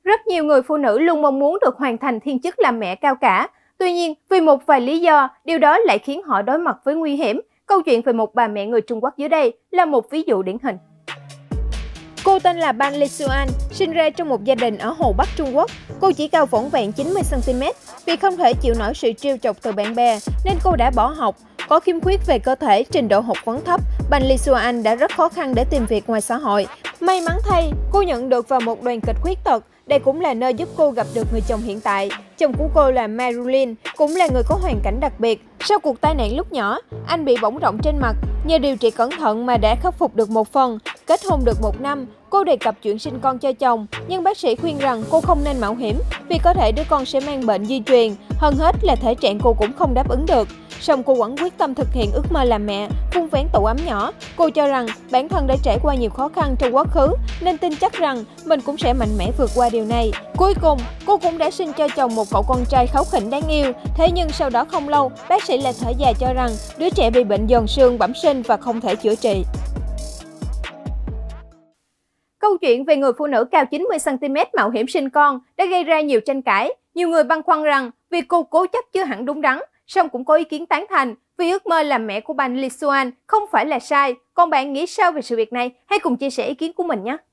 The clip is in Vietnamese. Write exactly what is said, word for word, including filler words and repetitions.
Rất nhiều người phụ nữ luôn mong muốn được hoàn thành thiên chức làm mẹ cao cả. Tuy nhiên, vì một vài lý do, điều đó lại khiến họ đối mặt với nguy hiểm. Câu chuyện về một bà mẹ người Trung Quốc dưới đây là một ví dụ điển hình. Cô tên là Ban Lisuan, sinh ra trong một gia đình ở Hồ Bắc Trung Quốc. Cô chỉ cao vỏn vẹn chín mươi xăng ti mét. Vì không thể chịu nổi sự trêu chọc từ bạn bè nên cô đã bỏ học. Có khiếm khuyết về cơ thể, trình độ học vấn thấp, Ban Lisuan đã rất khó khăn để tìm việc ngoài xã hội. May mắn thay, cô nhận được vào một đoàn kịch khuyết tật. Đây cũng là nơi giúp cô gặp được người chồng hiện tại. Chồng của cô là Marilyn, cũng là người có hoàn cảnh đặc biệt. Sau cuộc tai nạn lúc nhỏ, anh bị bỏng rộng trên mặt. Nhờ điều trị cẩn thận mà đã khắc phục được một phần. Kết hôn được một năm, cô đề cập chuyện sinh con cho chồng. Nhưng bác sĩ khuyên rằng cô không nên mạo hiểm vì có thể đứa con sẽ mang bệnh di truyền. Hơn hết là thể trạng cô cũng không đáp ứng được. Song cô vẫn quyết tâm thực hiện ước mơ làm mẹ, vun vén tổ ấm nhỏ. Cô cho rằng bản thân đã trải qua nhiều khó khăn trong quá khứ nên tin chắc rằng mình cũng sẽ mạnh mẽ vượt qua điều này. Cuối cùng, cô cũng đã sinh cho chồng một cậu con trai kháu khỉnh đáng yêu. Thế nhưng sau đó không lâu, bác sĩ lại thở dài cho rằng đứa trẻ bị bệnh giòn xương bẩm sinh và không thể chữa trị. Câu chuyện về người phụ nữ cao chín mươi xăng ti mét mạo hiểm sinh con đã gây ra nhiều tranh cãi. Nhiều người băn khoăn rằng việc cô cố chấp chưa hẳn đúng đắn, song cũng có ý kiến tán thành vì ước mơ làm mẹ của Ban Lisuan không phải là sai. Còn bạn nghĩ sao về sự việc này? Hãy cùng chia sẻ ý kiến của mình nhé!